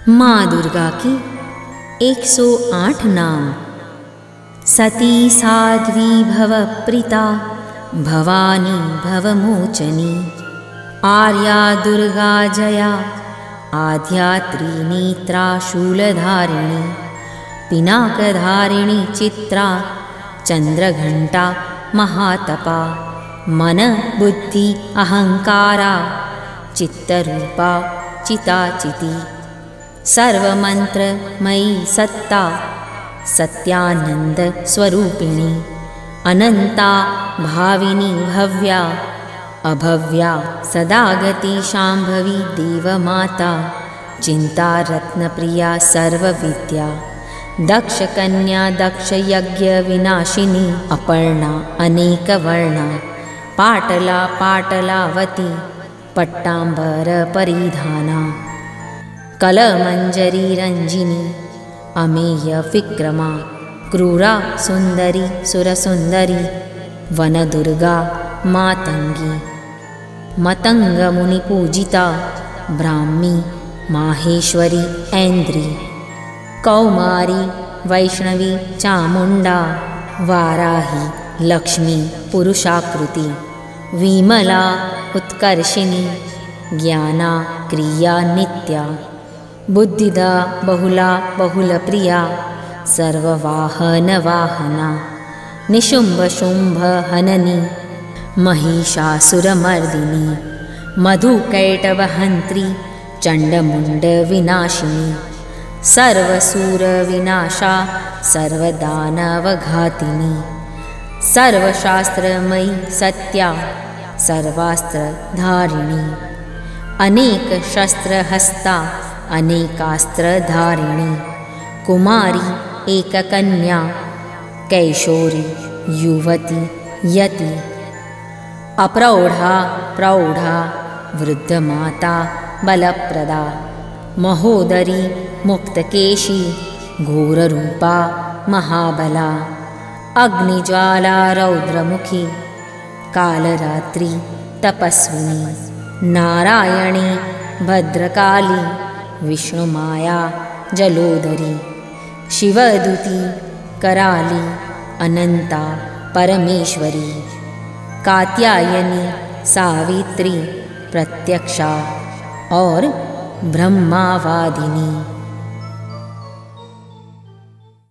माँ दुर्गा की 108 नाम। सती साध्वी भवप्रीता भवानी भवमोचनी, आर्या दुर्गा जया आद्या त्रिनेत्रा शूलधारिणी, पिनाकधारिणी चित्रा चंद्रघंटा महातपा, मन बुद्धि अहंकारा चित्तरूपा चिताचिति, सर्वमंत्रमयी सत्ता सत्यानंद स्वरूपिणी, अनंता भाविनी भव्या अभव्या सदागति शांभवी देवमाता, चिंता रत्नप्रिया सर्वविद्या, दक्ष कन्या दक्ष यज्ञ विनाशिनी, अपर्णा अनेकवर्णा, पाटला पाटलावती पट्टांबर परिधाना, कलमंजरी रंजिनी अमेय विक्रमा, क्रूरा सुंदरी सुरसुंदरी, वनदुर्गा मातंगी, मतंग मुनि पूजिता ब्राह्मी माहेश्वरी ऐन्द्री, कौमारी वैष्णवी चामुंडा, वाराही लक्ष्मी पुरुषाकृति, विमला उत्कर्षिणी, ज्ञाना क्रिया नित्या, बुद्धिदा बहुला बहुलप्रिया, सर्ववाहन वाहना, निशुंभ शुंभ हननी, महिषासुरमर्दिनी, मधुकैटभहंत्री चंडमुंड विनाशिनी, सर्वसूर विनाशा सर्वदानवघातिनी, सर्वशास्त्रमयी सत्या सर्वास्त्रधारिणी, अनेक शस्त्रहस्ता अनेकास्त्रधारिणी, कुमारी एककन्या कैशोरी युवती यति, अप्रौढ़ा प्रौढ़ा वृद्धमाता बलप्रदा, महोदरी मुक्तकेशी घोररूपा महाबला, अग्निज्वाला रौद्रमुखी कालरात्रि तपस्विनी, नारायणी भद्रकाली विष्णुमाया जलोदरी, शिवदूती कराली अनंता परमेश्वरी, कात्यायनी सावित्री प्रत्यक्षा और ब्रह्मावादिनी।